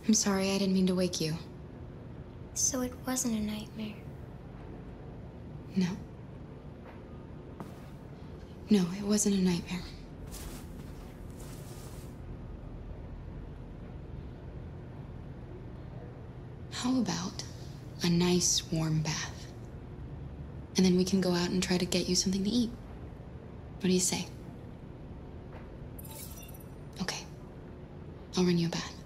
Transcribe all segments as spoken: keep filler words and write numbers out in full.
I'm sorry, I didn't mean to wake you. So it wasn't a nightmare? No. No, it wasn't a nightmare. How about a nice warm bath? And then we can go out and try to get you something to eat. What do you say? Okay. I'll run you a bath.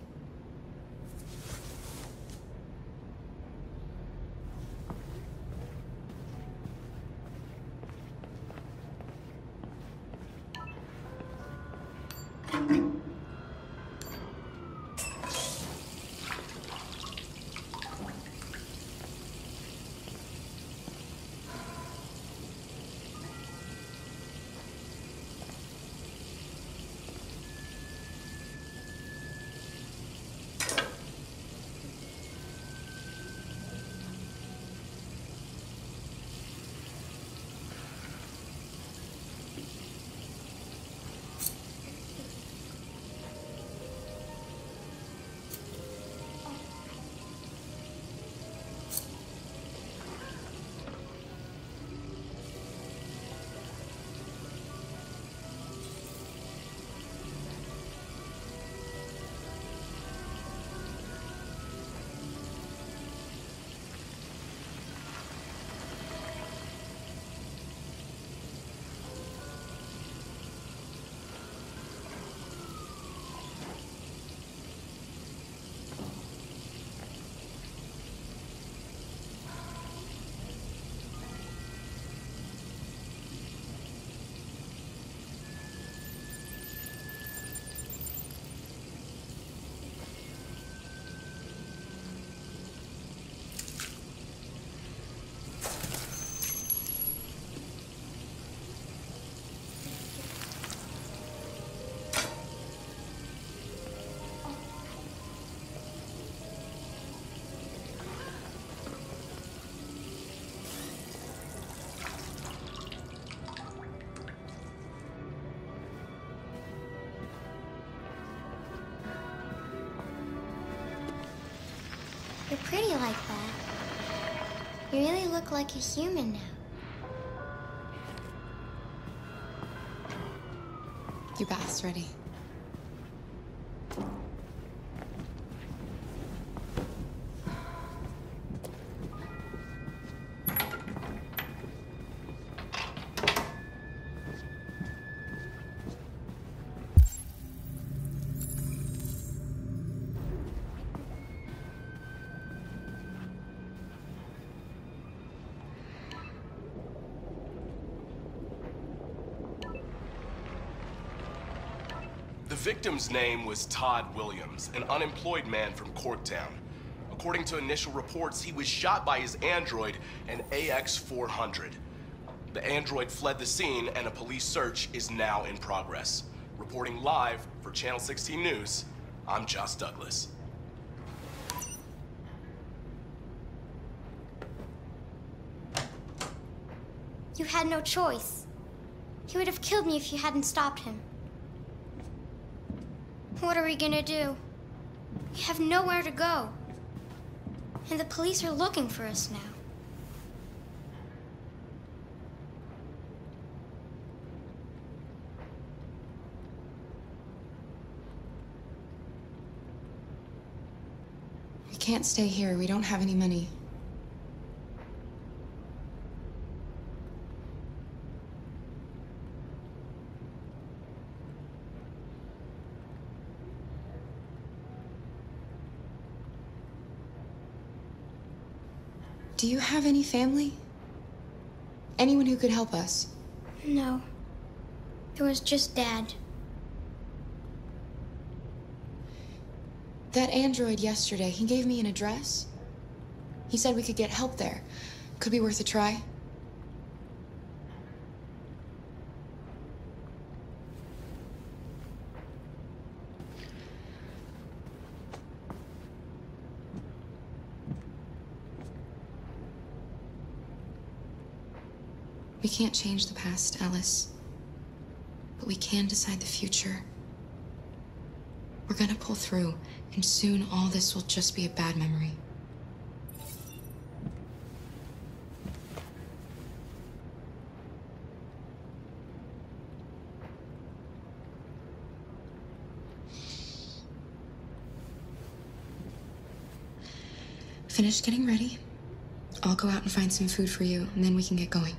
You're pretty like that. You really look like a human now. Your bath's ready. The victim's name was Todd Williams, an unemployed man from Corktown. According to initial reports, he was shot by his android, an A X four hundred. The android fled the scene, and a police search is now in progress. Reporting live for Channel sixteen News, I'm Josh Douglas. You had no choice. He would have killed me if you hadn't stopped him. What are we gonna do? We have nowhere to go. And the police are looking for us now. We can't stay here. We don't have any money. Do you have any family? Anyone who could help us? No. It was just Dad. That android yesterday, he gave me an address. He said we could get help there. Could be worth a try. We can't change the past, Alice. But we can decide the future. We're gonna pull through, and soon all this will just be a bad memory. Finish getting ready. I'll go out and find some food for you, and then we can get going.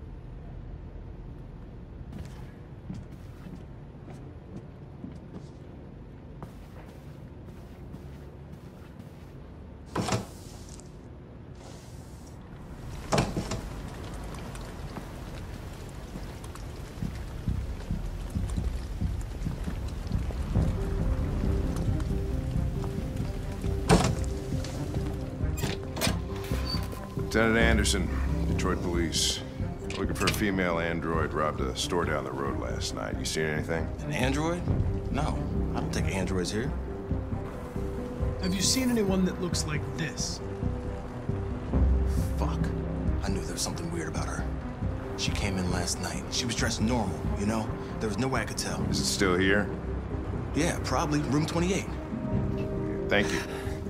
Lieutenant Anderson, Detroit Police. Looking for a female android robbed a store down the road last night. You seen anything? An android? No, I don't think androids here. Have you seen anyone that looks like this? Fuck. I knew there was something weird about her. She came in last night. She was dressed normal, you know? There was no way I could tell. Is it still here? Yeah, probably room twenty-eight. Thank you.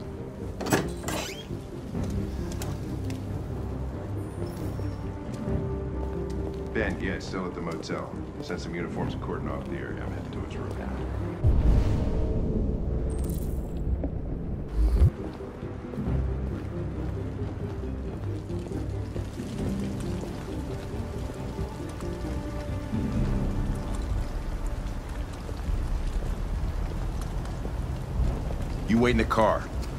Ben, yeah, it's still at the motel. Sent some uniforms and cordon off the area. I'm heading to his room. You wait in the car.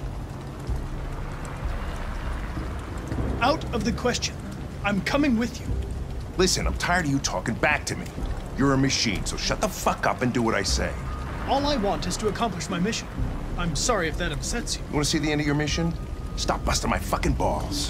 Out of the question. I'm coming with you. Listen, I'm tired of you talking back to me. You're a machine, so shut the fuck up and do what I say. All I want is to accomplish my mission. I'm sorry if that upsets you. You wanna see the end of your mission? Stop busting my fucking balls.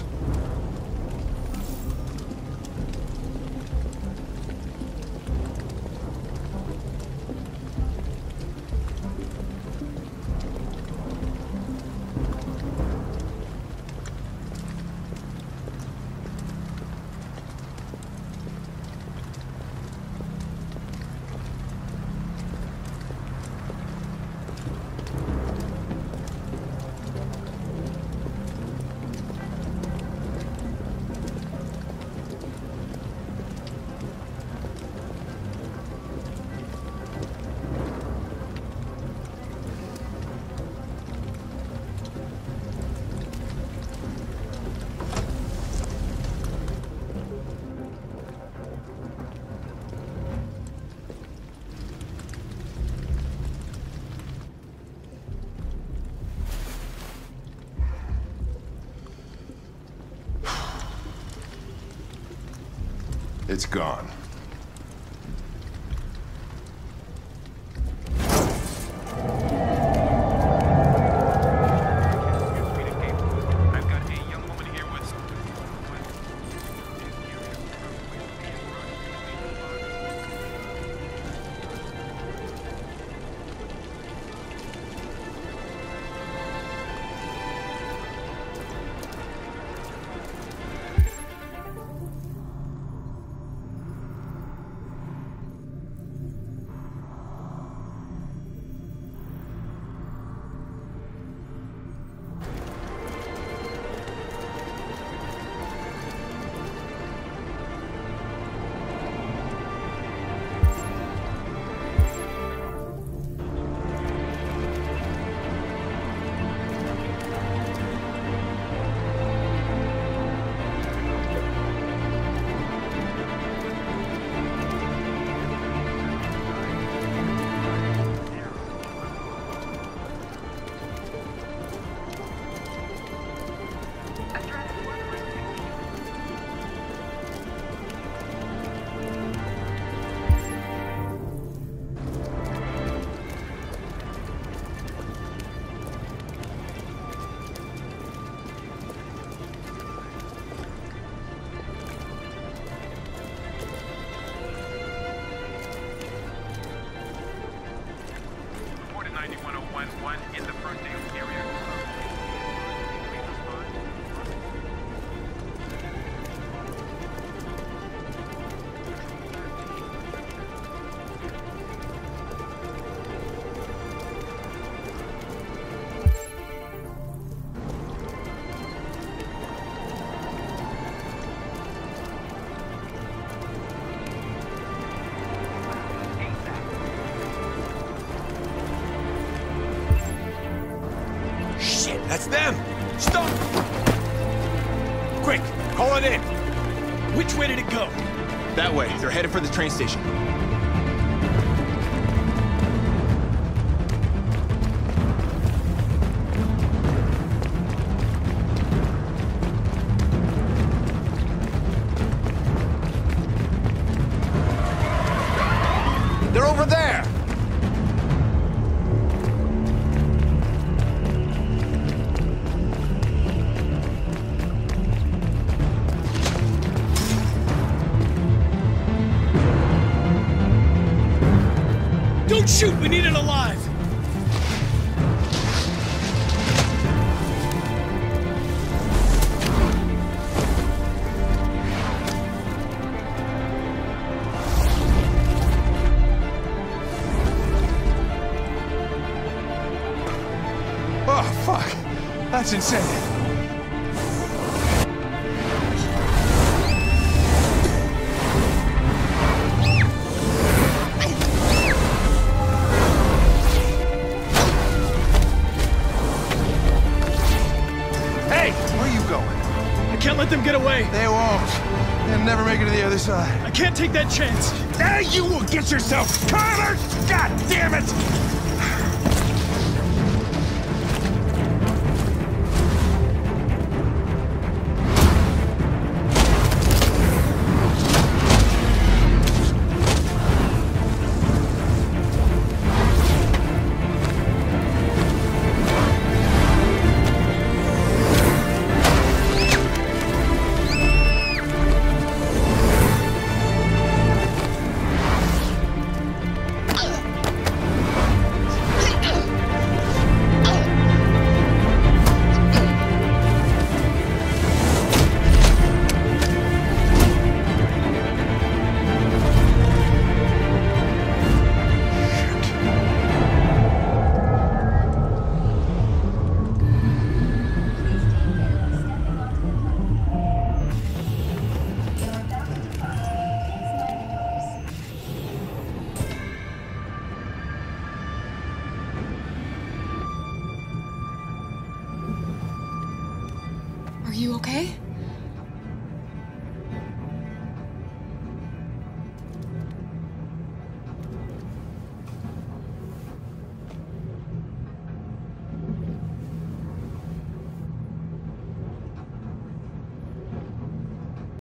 It's gone. ninety-one oh one one in the Ferndale area. Please respond. That's them! Stop! Quick, call it in! Which way did it go? That way. They're headed for the train station. They're over there! Don't shoot! We need it alive! Oh, fuck! That's insane! I can't let them get away! They won't. They'll never make it to the other side. I can't take that chance! Now you will get yourself collared! God damn it! Are you okay?